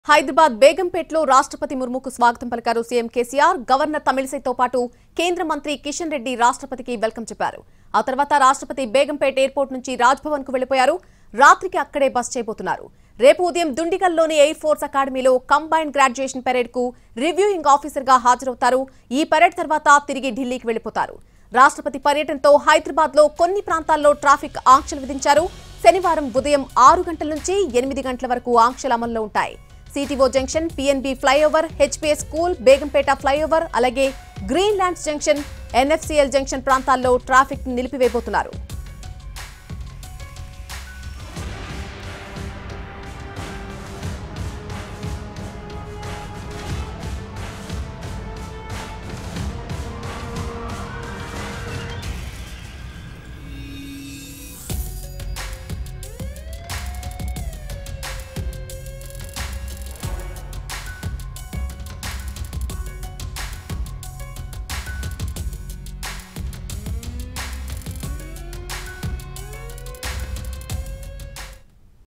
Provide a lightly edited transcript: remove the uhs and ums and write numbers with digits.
హైదరాబాద్ బేగంపేటలో రాష్ట్రపతి ముర్ముకు స్వాగతం పలికారు సీఎం కేసీఆర్. గవర్నర్ తమిళిసైతో పాటు కేంద్ర మంత్రి కిషన్ రెడ్డి రాష్ట్రపతికి వెల్కమ్ చెప్పారు. ఆ తర్వాత రాష్ట్రపతి బేగంపేట ఎయిర్పోర్ట్ నుంచి రాజ్భవన్ కు వెళ్లిపోయారు. రాత్రికి అక్కడే బస్ చేయబోతున్నారు. రేపు ఉదయం దుండిగల్లోని ఎయిర్ ఫోర్స్ అకాడమీలో కంబైన్డ్ గ్రాడ్యుయేషన్ పెరేడ్ కు రివ్యూయింగ్ ఆఫీసర్ గా హాజరవుతారు. ఈ పెరేడ్ తర్వాత తిరిగి ఢిల్లీకి వెళ్లిపోతారు. రాష్ట్రపతి పర్యటనతో హైదరాబాద్ లో కొన్ని ప్రాంతాల్లో ట్రాఫిక్ ఆంక్షలు విధించారు. శనివారం ఉదయం 6 గంటల నుంచి 8 గంటల వరకు ఆంక్షలు అమల్లో ఉంటాయి. CTO junction, PNB flyover, HPS school, Begumpet flyover, అలాగే Greenlands junction, NFCL junction ప్రాంతాల్లో ట్రాఫిక్ నిలిపివేయబోతున్నారు.